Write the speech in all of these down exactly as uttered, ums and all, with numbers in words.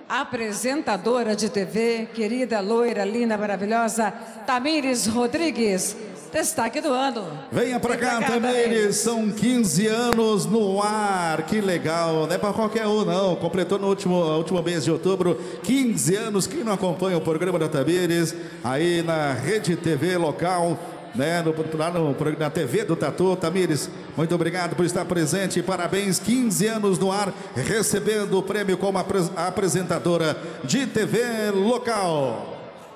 apresentadora de T V, querida, loira, linda, maravilhosa, Tamires Rodrigues. Destaque do ano. Venha pra cá, Tamires, são quinze anos no ar, que legal, não é pra qualquer um não, completou no último, último mês de outubro, quinze anos, quem não acompanha o programa da Tamires, aí na Rede T V local, né, no, lá no, na T V do Tatu. Tamires, muito obrigado por estar presente, parabéns, quinze anos no ar, recebendo o prêmio como apres, apresentadora de T V local.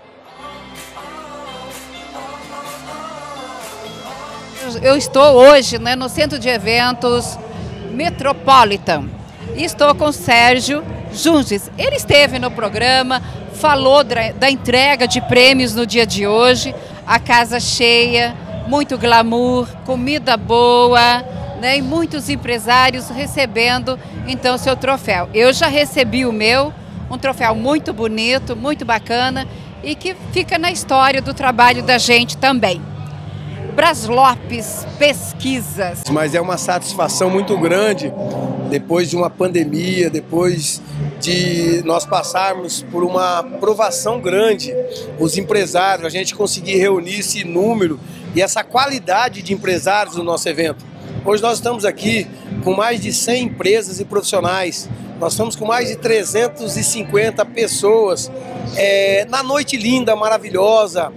Eu estou hoje, né, no Centro de Eventos Metropolitan e estou com o Sérgio Junges. Ele esteve no programa, falou da, da entrega de prêmios no dia de hoje, a casa cheia, muito glamour, comida boa, né, e muitos empresários recebendo então seu troféu. Eu já recebi o meu, um troféu muito bonito, muito bacana e que fica na história do trabalho da gente também. Braz Lopes Pesquisas. Mas é uma satisfação muito grande, depois de uma pandemia, depois de nós passarmos por uma provação grande, os empresários, a gente conseguir reunir esse número e essa qualidade de empresários no nosso evento. Hoje nós estamos aqui com mais de cem empresas e profissionais, nós estamos com mais de trezentas e cinquenta pessoas, é, na noite linda, maravilhosa,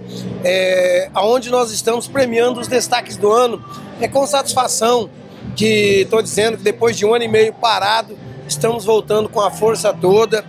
é, onde nós estamos premiando os destaques do ano. É com satisfação que estou dizendo que depois de um ano e meio parado, estamos voltando com a força toda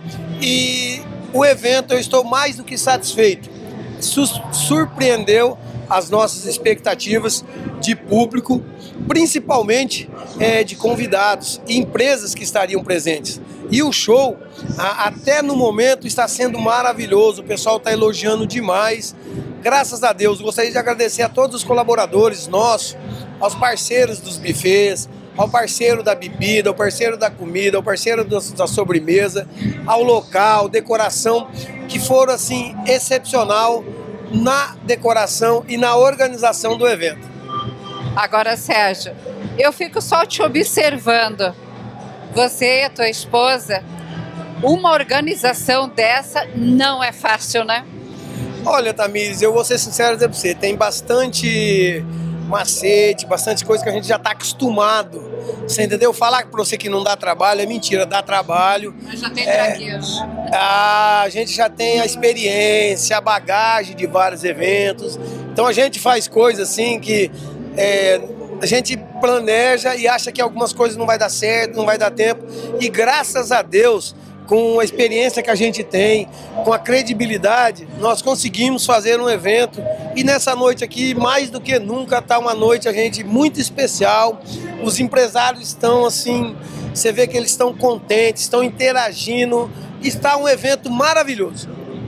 e o evento eu estou mais do que satisfeito. Sus- surpreendeu as nossas expectativas de público, principalmente é, de convidados e empresas que estariam presentes. E o show, a, até no momento, está sendo maravilhoso, o pessoal está elogiando demais. Graças a Deus, gostaria de agradecer a todos os colaboradores nossos, aos parceiros dos buffets, ao parceiro da bebida, ao parceiro da comida, ao parceiro da sobremesa, ao local, decoração, que foram assim, excepcional na decoração e na organização do evento. Agora, Sérgio, eu fico só te observando. Você e a tua esposa, uma organização dessa não é fácil, né? Olha, Tamires, eu vou ser sincero dizer pra você, tem bastante macete, bastante coisa que a gente já tá acostumado. Você entendeu? Falar pra você que não dá trabalho é mentira, dá trabalho. Mas já tem é, traquejo. A gente já tem a experiência, a bagagem de vários eventos. Então a gente faz coisas assim que é, a gente planeja e acha que algumas coisas não vai dar certo, não vai dar tempo. E graças a Deus, com a experiência que a gente tem, com a credibilidade, nós conseguimos fazer um evento. E nessa noite aqui, mais do que nunca, está uma noite a gente muito especial. Os empresários estão assim, você vê que eles estão contentes, estão interagindo. Está um evento maravilhoso.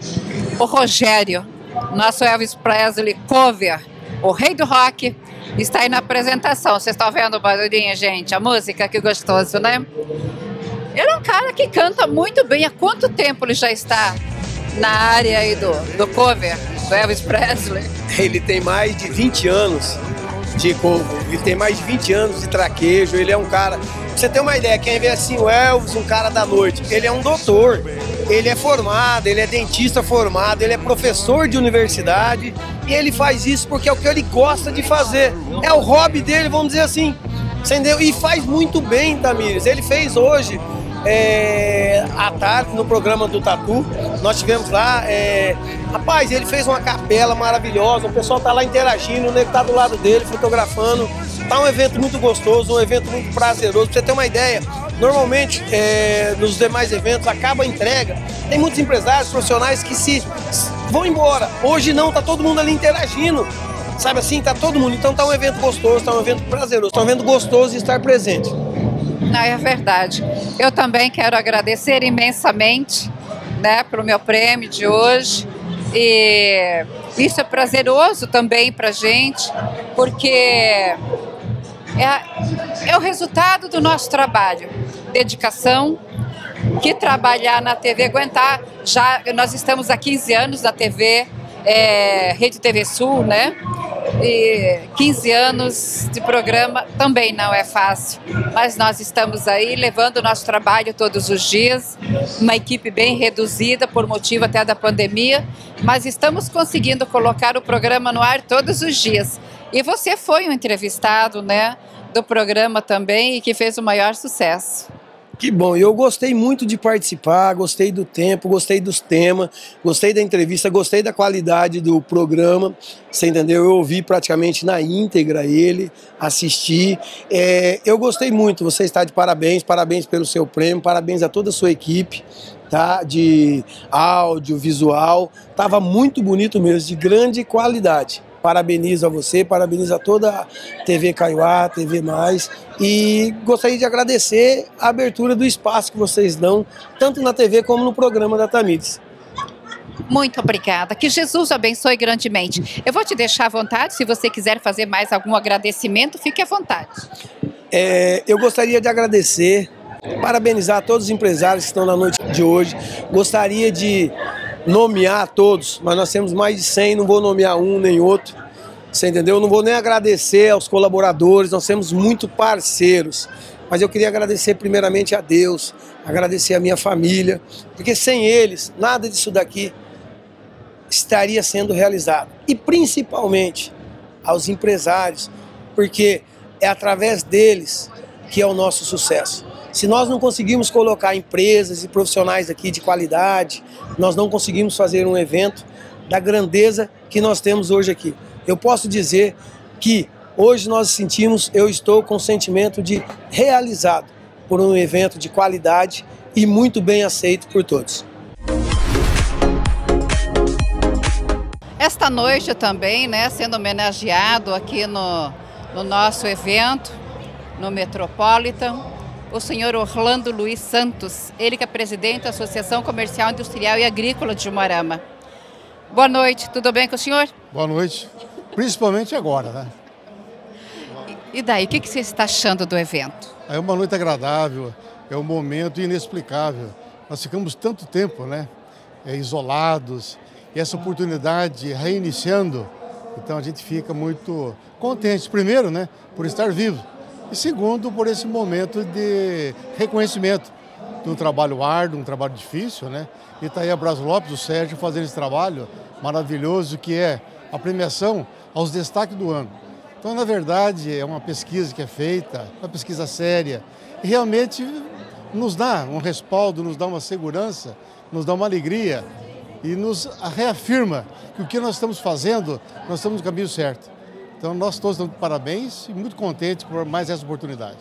O Rogério, nosso Elvis Presley cover, o rei do rock, está aí na apresentação. Vocês estão vendo o barulhinho, gente? A música, que gostoso, né? Ele é um cara que canta muito bem. Há quanto tempo ele já está na área aí do, do cover do Elvis Presley? Ele tem mais de vinte anos de cover, ele tem mais de vinte anos de traquejo, ele é um cara... Pra você ter uma ideia, quem vê assim o Elvis, um cara da noite, ele é um doutor, ele é formado, ele é dentista formado, ele é professor de universidade e ele faz isso porque é o que ele gosta de fazer, é o hobby dele, vamos dizer assim, entendeu? E faz muito bem, Tamires. Ele fez hoje É, à tarde no programa do Tatu, nós tivemos lá, é, rapaz, ele fez uma capela maravilhosa, o pessoal tá lá interagindo, o nego tá do lado dele, fotografando, tá um evento muito gostoso, um evento muito prazeroso. Pra você ter uma ideia, normalmente é, nos demais eventos acaba a entrega, tem muitos empresários profissionais que se vão embora, hoje não, tá todo mundo ali interagindo, sabe assim, tá todo mundo, então tá um evento gostoso, tá um evento prazeroso, tá um evento gostoso de estar presente. Não, é verdade. Eu também quero agradecer imensamente, né, pelo meu prêmio de hoje. E isso é prazeroso também para a gente, porque é, é o resultado do nosso trabalho, dedicação, que trabalhar na T V, aguentar. Já nós estamos há quinze anos na T V, é, Rede T V Sul, né? E quinze anos de programa também não é fácil, mas nós estamos aí levando o nosso trabalho todos os dias, uma equipe bem reduzida por motivo até da pandemia, mas estamos conseguindo colocar o programa no ar todos os dias. E você foi um entrevistado, né, do programa também e que fez o maior sucesso. Que bom, eu gostei muito de participar, gostei do tempo, gostei dos temas, gostei da entrevista, gostei da qualidade do programa, você entendeu? Eu ouvi praticamente na íntegra ele, assisti, é, eu gostei muito, você está de parabéns, parabéns pelo seu prêmio, parabéns a toda a sua equipe, tá? De áudio, visual, estava muito bonito mesmo, de grande qualidade. Parabenizo a você, parabenizo a toda a T V Kaiowá, T V Mais, e gostaria de agradecer a abertura do espaço que vocês dão, tanto na T V como no programa da Tamires. Muito obrigada, que Jesus abençoe grandemente. Eu vou te deixar à vontade, se você quiser fazer mais algum agradecimento, fique à vontade. É, eu gostaria de agradecer, parabenizar todos os empresários que estão na noite de hoje, gostaria de nomear todos, mas nós temos mais de cem, não vou nomear um nem outro, você entendeu? Não vou nem agradecer aos colaboradores, nós temos muito parceiros, mas eu queria agradecer primeiramente a Deus, agradecer a minha família, porque sem eles, nada disso daqui estaria sendo realizado. E principalmente aos empresários, porque é através deles que é o nosso sucesso. Se nós não conseguimos colocar empresas e profissionais aqui de qualidade, nós não conseguimos fazer um evento da grandeza que nós temos hoje aqui. Eu posso dizer que hoje nós sentimos, eu estou com o sentimento de realizado por um evento de qualidade e muito bem aceito por todos. Esta noite também, né, sendo homenageado aqui no, no nosso evento, no Metropolitan, o senhor Orlando Luiz Santos, ele que é presidente da Associação Comercial, Industrial e Agrícola de Umuarama. Boa noite, tudo bem com o senhor? Boa noite, principalmente agora, né? E daí, o que você está achando do evento? É uma noite agradável, é um momento inexplicável. Nós ficamos tanto tempo, né, é, isolados, e essa oportunidade reiniciando, então a gente fica muito contente, primeiro, né, por estar vivo. E segundo, por esse momento de reconhecimento de um trabalho árduo, um trabalho difícil, né? E está aí a Braz Lopes, o Sérgio, fazendo esse trabalho maravilhoso que é a premiação aos destaques do ano. Então, na verdade, é uma pesquisa que é feita, uma pesquisa séria, e realmente nos dá um respaldo, nos dá uma segurança, nos dá uma alegria e nos reafirma que o que nós estamos fazendo, nós estamos no caminho certo. Então, nós todos damos parabéns e muito contentes por mais essa oportunidade.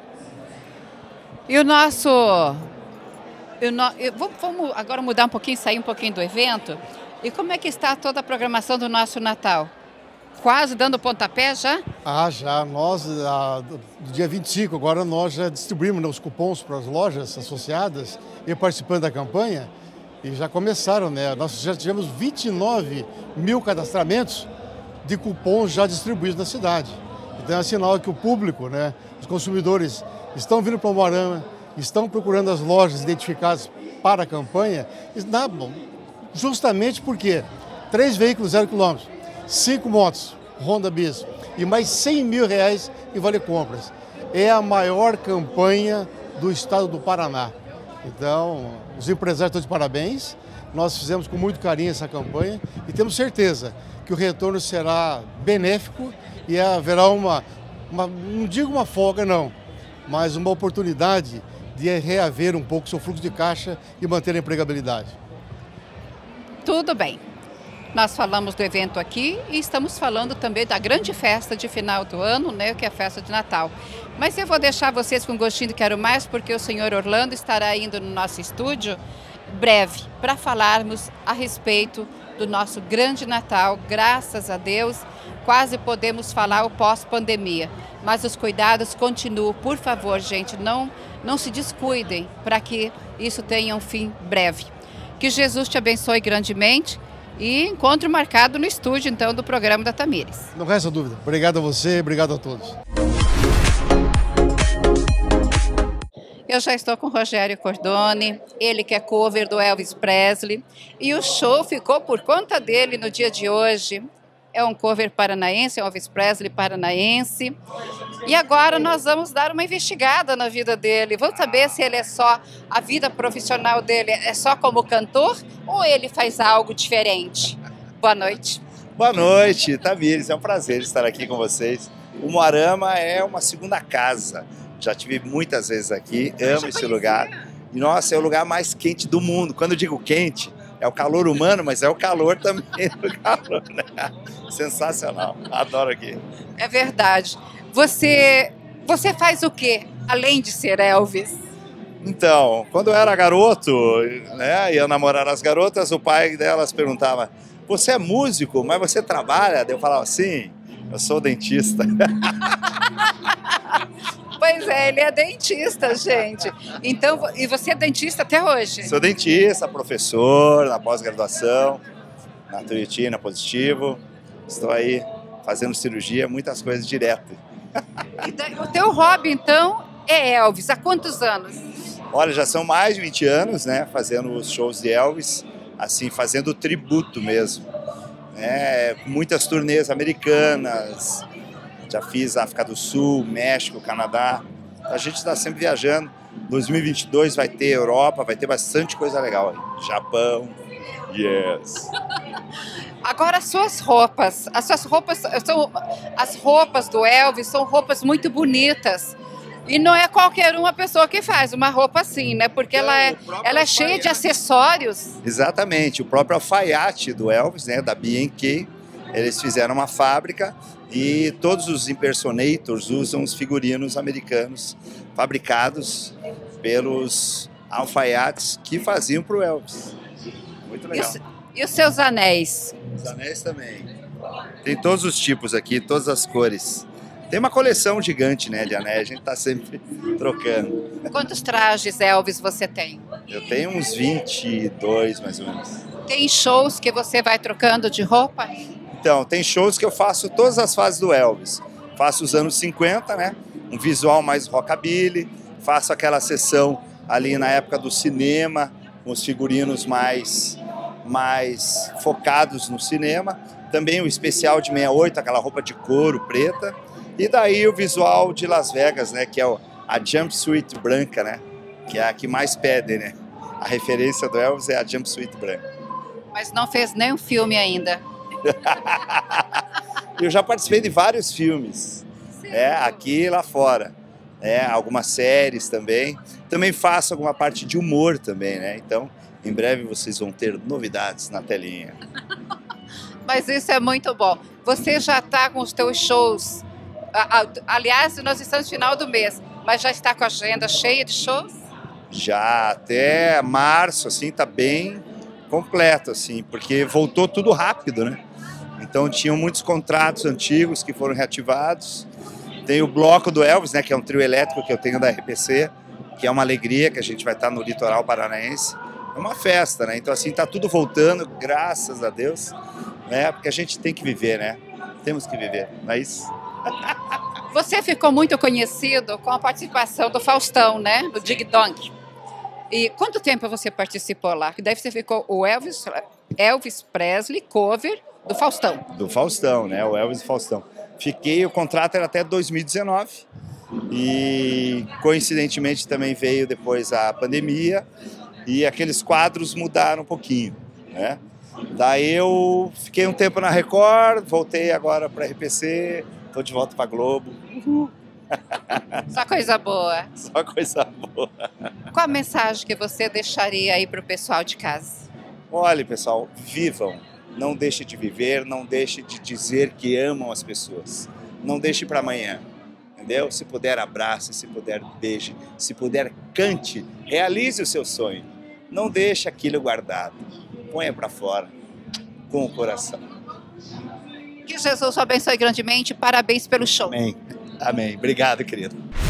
E o nosso... O no, vamos agora mudar um pouquinho, sair um pouquinho do evento. E como é que está toda a programação do nosso Natal? Quase dando pontapé já? Ah, já. Nós, ah, do dia vinte e cinco, agora nós já distribuímos, né, os cupons para as lojas associadas e participando da campanha. E já começaram, né? Nós já tivemos vinte e nove mil cadastramentos de cupons já distribuídos na cidade. Então é sinal que o público, né, os consumidores estão vindo para o Umuarama, estão procurando as lojas identificadas para a campanha, justamente porque três veículos zero quilômetros, cinco motos Honda Bis e mais cem mil reais em vale compras. É a maior campanha do estado do Paraná. Então, os empresários estão de parabéns, nós fizemos com muito carinho essa campanha e temos certeza que o retorno será benéfico e haverá uma, uma, não digo uma folga não, mas uma oportunidade de reaver um pouco o seu fluxo de caixa e manter a empregabilidade. Tudo bem. Nós falamos do evento aqui e estamos falando também da grande festa de final do ano, né, que é a festa de Natal. Mas eu vou deixar vocês com gostinho de quero mais, porque o senhor Orlando estará indo no nosso estúdio breve para falarmos a respeito do nosso grande Natal. Graças a Deus, quase podemos falar o pós-pandemia, mas os cuidados continuam. Por favor, gente, não, não se descuidem para que isso tenha um fim breve. Que Jesus te abençoe grandemente e encontro marcado no estúdio, então, do programa da Tamires. Não resta dúvida. Obrigado a você, obrigado a todos. Eu já estou com o Rogério Cordone, ele que é cover do Elvis Presley, e o show ficou por conta dele no dia de hoje. é um cover paranaense, é um Elvis Presley paranaense. E agora nós vamos dar uma investigada na vida dele. Vamos saber se ele é só, a vida profissional dele é só como cantor ou ele faz algo diferente. Boa noite. Boa noite, Tamires. É um prazer estar aqui com vocês. O Moarama é uma segunda casa. Já tive muitas vezes aqui, amo esse lugar. E, nossa, é o lugar mais quente do mundo. Quando eu digo quente, é o calor humano, mas é o calor também do calor, né? Sensacional, adoro aqui. É verdade. Você, você faz o quê, além de ser Elvis? Então, quando eu era garoto, né, ia namorar as garotas, o pai delas perguntava: você é músico, mas você trabalha? Daí eu falava: sim, eu sou dentista. Pois é, ele é dentista, gente. Então, e você é dentista até hoje? Sou dentista, professor, na pós-graduação, na Tuiuti, na Positivo. Estou aí fazendo cirurgia, muitas coisas direto. O teu hobby, então, é Elvis. Há quantos anos? Olha, já são mais de vinte anos, né, fazendo os shows de Elvis, assim, fazendo tributo mesmo. Né, com muitas turnês americanas. Já fiz África do Sul, México, Canadá. A gente está sempre viajando. dois mil e vinte e dois vai ter Europa, vai ter bastante coisa legal aí. Japão, yes. Agora as suas roupas. As suas roupas são as roupas do Elvis são roupas muito bonitas. E não é qualquer uma pessoa que faz uma roupa assim, né? Porque ela é, ela é cheia de acessórios. Exatamente. O próprio alfaiate do Elvis, né, da B and K, eles fizeram uma fábrica. E todos os impersonators usam os figurinos americanos fabricados pelos alfaiates que faziam para o Elvis. Muito legal. E os, e os seus anéis? Os anéis também. Tem todos os tipos aqui, todas as cores. Tem uma coleção gigante, né, de anéis, a gente está sempre trocando. Quantos trajes Elvis você tem? Eu tenho uns vinte e dois, mais ou menos. Tem shows que você vai trocando de roupa? Então, tem shows que eu faço todas as fases do Elvis. Faço os anos cinquenta, né? Um visual mais rockabilly. Faço aquela sessão ali na época do cinema, com os figurinos mais, mais focados no cinema. Também o especial de sessenta e oito, aquela roupa de couro preta. E daí o visual de Las Vegas, né? Que é a jumpsuit branca, né? Que é a que mais pede, né? A referência do Elvis é a jumpsuit branca. Mas não fez nenhum filme ainda. Eu já participei de vários filmes, é, aqui e lá fora, é, algumas séries também. Também faço alguma parte de humor também, né? Então, em breve vocês vão ter novidades na telinha. Mas isso é muito bom. Você já está com os teus shows. Aliás, nós estamos no final do mês, mas já está com a agenda cheia de shows? Já, até março, assim, tá bem completo, assim, porque voltou tudo rápido, né? Então tinham muitos contratos antigos que foram reativados. Tem o bloco do Elvis, né, que é um trio elétrico que eu tenho da R P C, que é uma alegria, que a gente vai estar no litoral paranaense. É uma festa, né? Então assim, tá tudo voltando, graças a Deus, né? Porque a gente tem que viver, né? Temos que viver, não é isso? Você ficou muito conhecido com a participação do Faustão, né? Do Dig Dong. E quanto tempo você participou lá? Que deve ser ficou o Elvis, Elvis Presley cover do Faustão. Do Faustão, né? O Elvis e Faustão. Fiquei, o contrato era até dois mil e dezenove e coincidentemente também veio depois a pandemia e aqueles quadros mudaram um pouquinho, né? Daí eu fiquei um tempo na Record, voltei agora para a R P C, tô de volta para Globo. Uhul. Só coisa boa. Só coisa boa. Qual a mensagem que você deixaria aí para o pessoal de casa? Olha, pessoal, vivam. Não deixe de viver, não deixe de dizer que amam as pessoas. Não deixe para amanhã, entendeu? Se puder, abrace, se puder, beije, se puder, cante, realize o seu sonho. Não deixe aquilo guardado. Ponha para fora, com o coração. Que Jesus o abençoe grandemente. Parabéns pelo show. Amém. Amém. Obrigado, querido.